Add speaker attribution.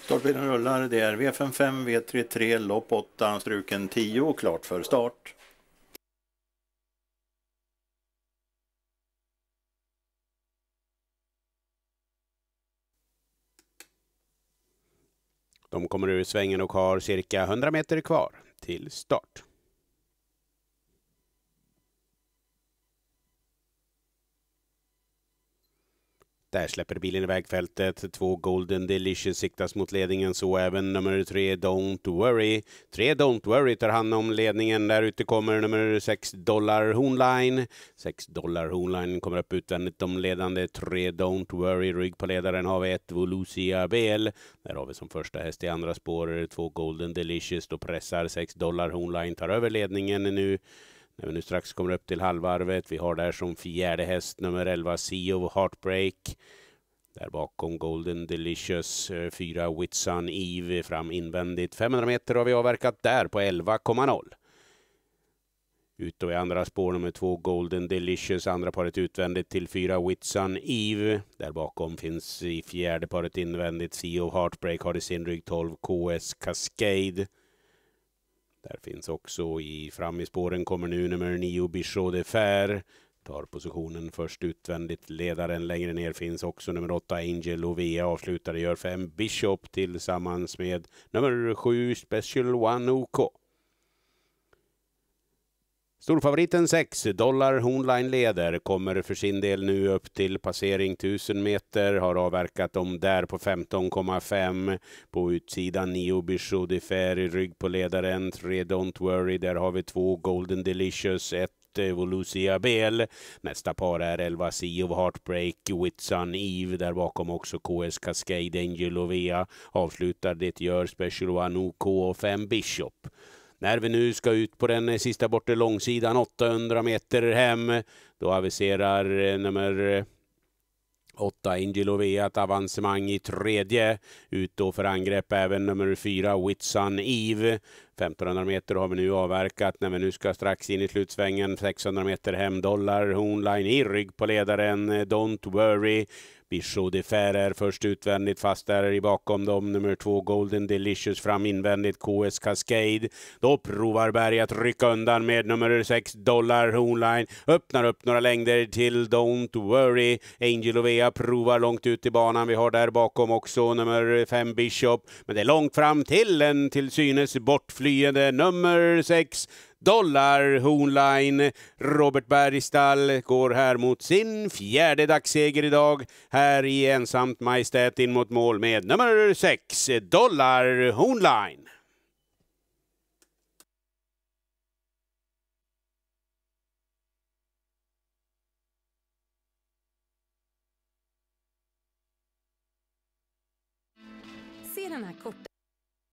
Speaker 1: Startbilen rullar, det är V55, V33, lopp 8, struken 10, klart för start.
Speaker 2: De kommer ur svängen och har cirka 100 meter kvar till start. Där släpper bilen i vägfältet. 2 Golden Delicious siktas mot ledningen, så även nummer 3 Don't Worry. 3 Don't Worry tar hand om ledningen. Där ute kommer nummer 6 Dollar Hornline. 6 Dollar Hornline kommer upp utvändigt om ledande 3 Don't Worry. Rygg på ledaren har vi 1 Volusia Bel. Där har vi som första häst i andra spår 2 Golden Delicious. Då pressar 6 Dollar Hornline, tar över ledningen nu. När vi nu strax kommer upp till halvvarvet. Vi har där som fjärde häst nummer 11 Sea of Heartbreak. Där bakom Golden Delicious 4 Whitsun Eve fram invändigt. 500 meter har vi avverkat där på 11,0. Ut och i andra spår nummer 2 Golden Delicious. Andra paret utvändigt till 4 Whitsun Eve. Där bakom finns i fjärde paret invändigt Sea of Heartbreak. Har i sin rygg 12 KS Cascade. Där finns också fram i spåren kommer nu nummer 9 Bichot de Fer. Tar positionen först utvändigt. Ledaren längre ner finns också nummer 8 Angel Ovea. Avslutare gör 5 Bishop tillsammans med nummer 7 Special One OK. Storfavoriten 6 Dollar Hornline leder. Kommer för sin del nu upp till passering 1000 meter. Har avverkat dem där på 15,5. På utsidan 9 Bichot de Fer i rygg på ledaren. 3 Don't Worry. Där har vi 2 Golden Delicious. 1 Volusia Bel. Nästa par är 11 Sea of Heartbreak, Whitsun Eve. Där bakom också KS Cascade, Angel Ovea. Avslutar det gör Special One OK och 5 Bishop. När vi nu ska ut på den sista bortre långsidan 800 meter hem, då aviserar nummer 8 Angel Ovea ett avancemang i tredje. Ut då för angrepp även nummer 4 Whitsun Eve. 1500 meter har vi nu avverkat när vi nu ska strax in i slutsvängen. 600 meter hem Dollar Hornline i rygg på ledaren Don't Worry. Bichot de Fer är först utvändigt, fast där i bakom dem nummer 2 Golden Delicious fram invändigt KS Cascade. Då provar Berg att rycka undan med nummer 6 Dollar Hornline. Öppnar upp några längder till Don't Worry. Angel Ovea provar långt ut i banan. Vi har där bakom också nummer 5 Bishop. Men det är långt fram till en till synes bortflyende nummer 6 Dollar Hornline. Robert Bergstall går här mot sin fjärde dagsseger idag. Här i ensamt majestät in mot mål med nummer 6 Dollar Hornline.
Speaker 3: Se den här korta